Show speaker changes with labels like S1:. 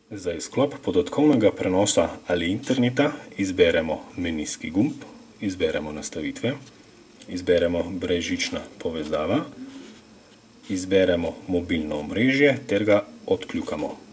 S1: Za izklop podatkovnega prenosa ali interneta izberemo menijski gumb, izberemo nastavitve, izberemo brezžična povezava, izberemo mobilno omrežje ter ga odkljukamo.